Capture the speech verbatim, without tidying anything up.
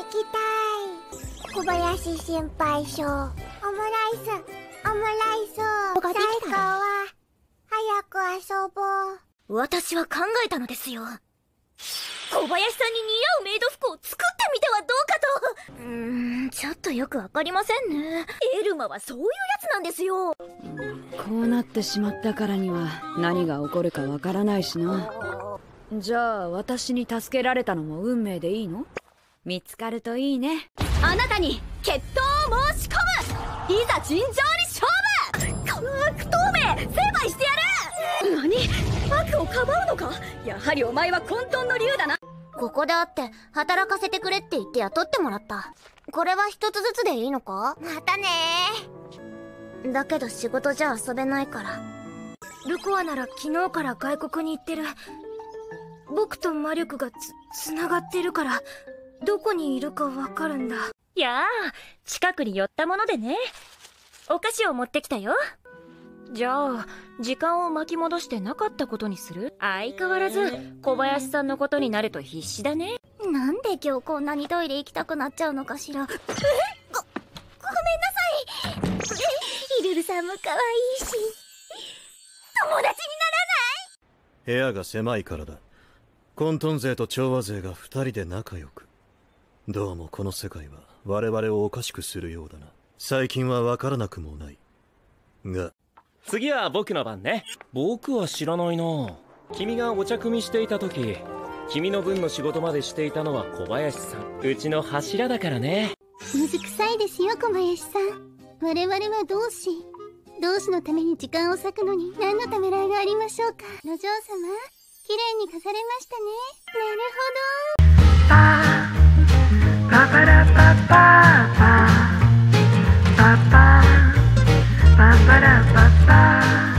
きたい。小林心配性。オムライス、オムライス。最高は早く遊ぼう。 私は考えたのですよ。小林さんに似合うメイド服を作ってみてはどうかと。うーん、ちょっとよくわかりませんね。エルマはそういうやつなんですよ。 こうなってしまったからには何が起こるかわからないしな。じゃあ私に助けられたのも運命でいいの？見つかるといいね。 あなたに決闘を申し込む。いざ尋常に勝負。悪党め、成敗してやる。何？悪をかばうのか？やはりお前は混沌の竜だな。ここで会って働かせてくれって言って雇ってもらった。これは一つずつでいいのか？ またねー。だけど仕事じゃ遊べないから。ルコアなら昨日から外国に行ってる。僕と魔力がつ、つながってるから、どこにいるかわかるんだ。やあ、近くに寄ったものでね。お菓子を持ってきたよ。じゃあ、時間を巻き戻してなかったことにする？相変わらず、小林さんのことになると必死だね。なんで今日こんなにトイレ行きたくなっちゃうのかしら。え？ご、ごめんなさい。イルルさんも可愛いし、友達にならない？ 部屋が狭いからだ。混沌勢と調和勢が二人で仲良く。どうもこの世界は我々をおかしくするようだな。最近は分からなくもない。が次は僕の番ね。僕は知らないな。君がお茶組みしていた時、君の分の仕事までしていたのは小林さん。うちの柱だからね。 水臭いですよ、小林さん。我々は同志。同志のために時間を割くのに何のためらいがありましょうか。お嬢様、綺麗に飾れましたね。なるほど。パパラパパパパパパパラパパ